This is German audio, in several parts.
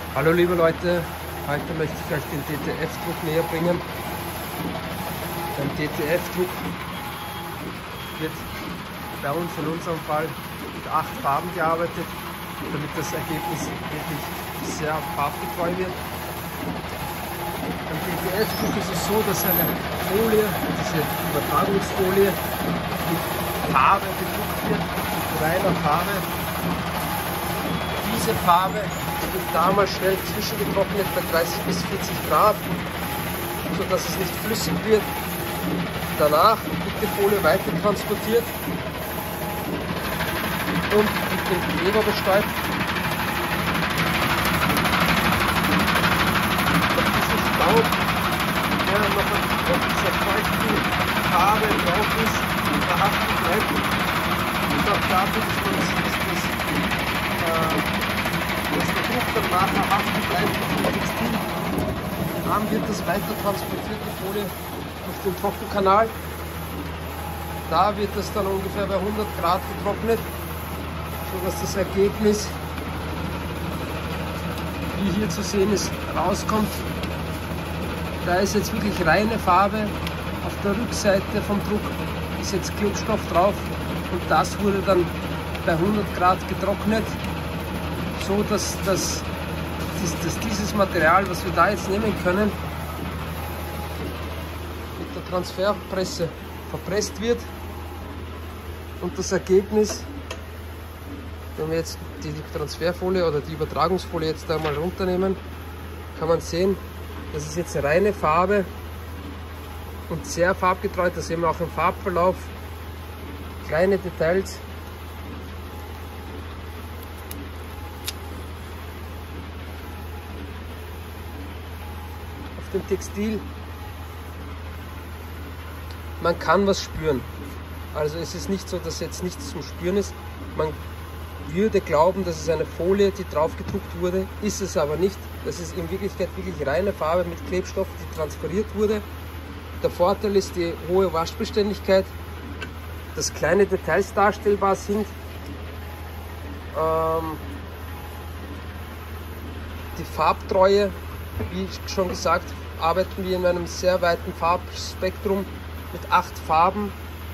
Hallo liebe Leute, heute möchte ich euch den DTF-Druck näher bringen. Beim DTF-Druck wird bei uns in unserem Fall mit 8 Farben gearbeitet, damit das Ergebnis wirklich sehr farbgetreu wird. Beim DTF-Druck ist es so, dass eine Folie, diese Übertragungsfolie, mit Farbe bedruckt wird, mit reiner Farbe. Diese Farbe wird damals schnell zwischengetrocknet bei 30 bis 40 Grad, sodass es nicht flüssig wird. Danach wird die Folie weiter transportiert und mit dem Kleber bestäubt. Auf diesem Staub, der noch auf dieser feuchten Farbe drauf ist, verhaftet bleibt. Und auch dafür, dass der Druck dann nachher haften bleibt auf dem Textil. Dann wird das weiter transportiert, die Folie, auf den Trockenkanal. Da wird es dann ungefähr bei 100 Grad getrocknet, sodass das Ergebnis, wie hier zu sehen ist, rauskommt. Da ist jetzt wirklich reine Farbe. Auf der Rückseite vom Druck ist jetzt Klebstoff drauf und das wurde dann bei 100 Grad getrocknet, so dass dieses Material, was wir da jetzt nehmen können, mit der Transferpresse verpresst wird und das Ergebnis, wenn wir jetzt die Transferfolie oder die Übertragungsfolie jetzt da mal runternehmen, kann man sehen, das ist jetzt reine Farbe und sehr farbgetreu. Das sehen wir auch im Farbverlauf, kleine Details. Auf dem Textil, man kann was spüren. Also es ist nicht so, dass jetzt nichts zum Spüren ist. Man würde glauben, dass es eine Folie, die drauf gedruckt wurde, ist es aber nicht. Das ist in Wirklichkeit wirklich reine Farbe mit Klebstoff, die transferiert wurde. Der Vorteil ist die hohe Waschbeständigkeit, dass kleine Details darstellbar sind. Die Farbtreue, wie schon gesagt, arbeiten wir in einem sehr weiten Farbspektrum mit 8 Farben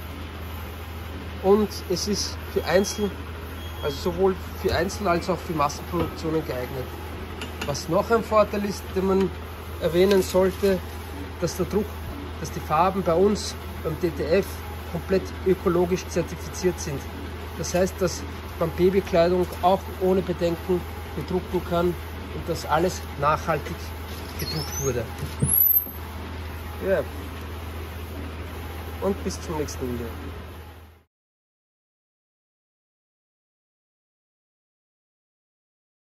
und es ist für Einzel, also sowohl für Einzel- als auch für Massenproduktionen geeignet. Was noch ein Vorteil ist, den man erwähnen sollte, dass der Druck, dass die Farben bei uns beim DTF komplett ökologisch zertifiziert sind. Das heißt, dass man Babykleidung auch ohne Bedenken bedrucken kann und dass alles nachhaltig gedruckt wurde. Ja. Und bis zum nächsten Video.